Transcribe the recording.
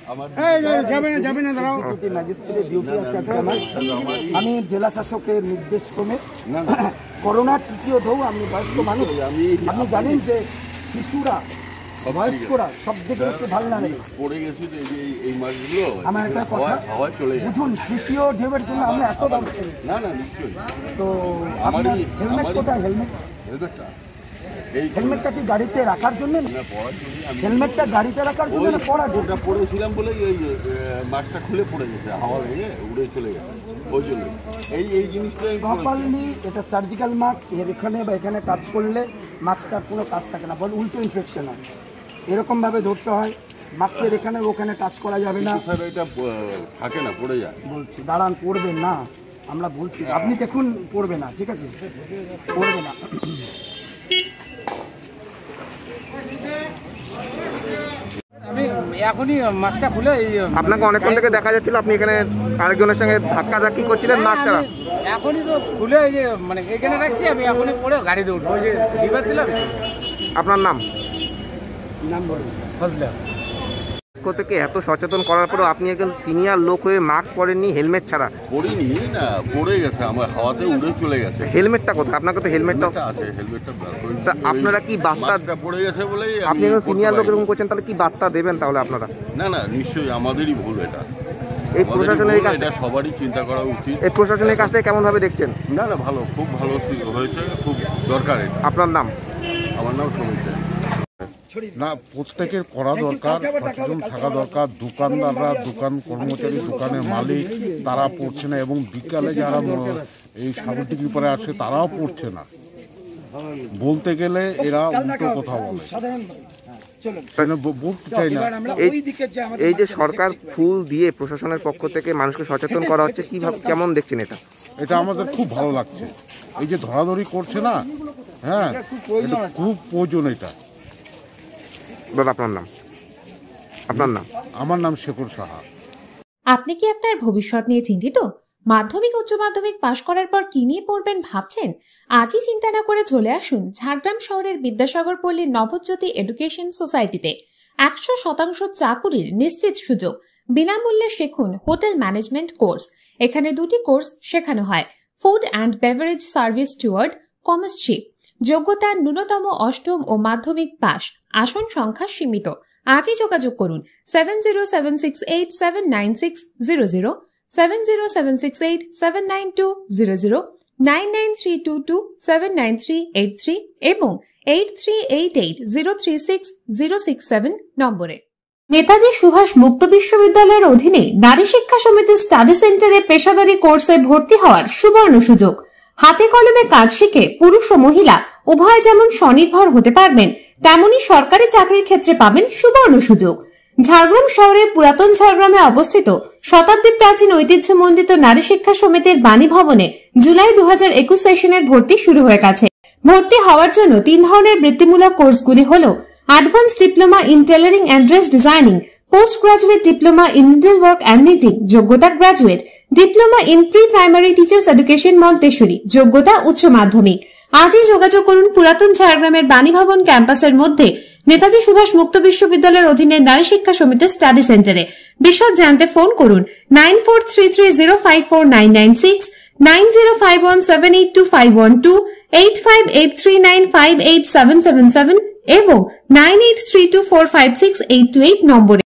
আমি জেলা শাসকের নির্দেশ ক্রমে করোনার তৃতীয় ঢেউ, আমি বয়স্ক মানুষ, আপনি জানেন যে শিশুরা বয়স্করা সব থেকে বেশি ভালো লাগে পড়ে গেছি এই মাসগুলো। আমার একটা কথা বুঝুন, তৃতীয় ঢেউয়ের জন্য আমরা এত দাম না না নিশ্চয়ই। তো আমার হেলমেট কোথায়? হেলমেটটা হেলমেটটা কি গাড়িতে রাখার জন্য? হেলমেটটা গাড়িতে রাখার জন্য না পড়ার জন্য? পড়েছিলাম বলে এই মাস্কটা খুলে পড়ে গেছে, হাওয়া লেগে উড়ে চলে গেছে, ওই জন্য এই জিনিসটা প্রপারলি এটা সার্জিক্যাল মাস্ক। এখানে বা এখানে টাচ করলে মাস্কটার কোনো কাজ থাকে না, বল উল্টো ইনফেকশন হয়, এরকমভাবে ধরতে হয়। মাস্কের এখানে ওখানে টাচ করা যাবে না, এটা থাকে না, পড়ে যায়। বলছি দাঁড়ান, পড়বেন না, আমরা বলছি আপনি দেখুন পড়বে না, ঠিক আছে? পড়বে না। আমি এখনই মাস্কটা খুলে আপনাকে অনেকক্ষণ থেকে দেখা যাচ্ছিল আপনি এখানে আরেকজনের সঙ্গে ধাক্কাধাক্কি করছিলেন মাস্ক ছাড়া। এখনই তো খুলে এই যে মানে এখানে রাখছি, আমি এখনই পড়ে গাড়িতে উঠবো। ওই যে লিভার দিলাম। আপনার নাম? নাম বলুন। ফজলে। থেকে এত সচেতন করার পরেও আপনি একজন সিনিয়র লোক হয়ে মাস্ক পরেননি, হেলমেট ছাড়া? পরিনি না, পড়ে গেছে, আমার হাওয়াতে উড়ে চলে গেছে। হেলমেটটা কোথায়? আপনাকে তো হেলমেটটা আছে, হেলমেটটা আপনারা কি বার্তা পড়ে গেছে বলে আপনি একজন সিনিয়র লোক এরকম করছেন, তাহলে কি বার্তা দেবেন তাহলে আপনারা? না না নিশ্চয়ই আমাদেরই ভুল এটা। এই প্রশাসনের এটা সবারই চিন্তা করা উচিত। এই প্রশাসনের কাজটা কেমন ভাবে দেখছেন? না না ভালো, খুব ভালো হয়েছে, খুব দরকার। আপনার নাম? আমার নাম সমীর। না, প্রত্যেকের করা দরকার, সচেতন থাকা দরকার। দোকানদাররা, দোকান কর্মচারী, দোকানের মালিক, তারা পড়ছে না, এবং বিকালে যারা এই সাগরটির উপরে আসে তারাও পড়ছে না। বলতে গেলে এরা উল্টো কথা বলে, বলতে চাই না। এই যে সরকার ফুল দিয়ে প্রশাসনের পক্ষ থেকে মানুষকে সচেতন করা হচ্ছে, কিভাবে কেমন দেখছেন এটা? এটা আমাদের খুব ভালো লাগছে। এই যে ধরাধরি করছে না, হ্যাঁ, এটা খুব প্রয়োজন। এটা আপনার নাম? আপনার নাম? আমার নাম শেখর সাহা। আপনি কি আপনার ভবিষ্যৎ নিয়ে চিন্তিত? মাধ্যমিক উচ্চ মাধ্যমিক পাশ করার পর কি নিয়ে পড়বেন ভাবছেন? আজই চিন্তা না করে চলে আসুন ঝাড়গ্রাম শহরের বিদ্যাসাগর পল্লীর নবজ্যোতি এডুকেশন সোসাইটিতে। 100% চাকুরির নিশ্চিত সুযোগ। বিনামূল্যে শিখুন হোটেল ম্যানেজমেন্ট কোর্স। এখানে 2টি কোর্স শেখানো হয়: food and beverage service steward, কমার্সশিপ। যোগ্যতা ন্যূনতম অষ্টম ও মাধ্যমিক পাস। আসন সংখ্যা সীমিত। আজই যোগাযোগ করুন 7076879600, 7076879200, 9932279383 এবং 8388036067 নম্বরে। নেতাজি সুভাষ মুক্ত বিশ্ববিদ্যালয়ের অধীনে নারী শিক্ষা সমিতি স্টাডি সেন্টারে পেশাদারী কোর্সে ভর্তি হওয়ার সুবর্ণ সুযোগ। হাতে কলমে কাজ শিখে পুরুষ ও মহিলা উভয় যেমন স্বনির্ভর হতে পারবেন, তেমনি সরকারি চাকরির ক্ষেত্রে পাবেন সুবর্ণ সুযোগ। ঝাড়গ্রাম শহরের পুরাতন ঝাড়গ্রামে অবস্থিত শতাব্দী প্রাচীন ঐতিহ্যমণ্ডিত নারী শিক্ষা সমিতির বাণী ভবনে জুলাই 2021 সেশনের ভর্তি শুরু হয়ে গেছে। ভর্তি হওয়ার জন্য 3 ধরনের বৃত্তিমূলক কোর্সগুলি হল: advance diploma in tailoring and dress designing, post graduate diploma in needlework and knitting, যোগ্যতা graduate, diploma in pre primary teachers education Montessori, যোগ্যতা উচ্চ মাধ্যমিক। আজই যোগাযোগ করুন পুরাতন ঝাড়গ্রামের বাণী ভবন ক্যাম্পাসের মধ্যে নেতাজি সুভাষ মুক্ত বিশ্ববিদ্যালয়ের অধীনে নারী শিক্ষা সমিতি স্টাডি সেন্টারে। বিশদ জানতে ফোন করুন 9433054996, 9051782512, 8583958777 এবং 9832456828 নম্বরে।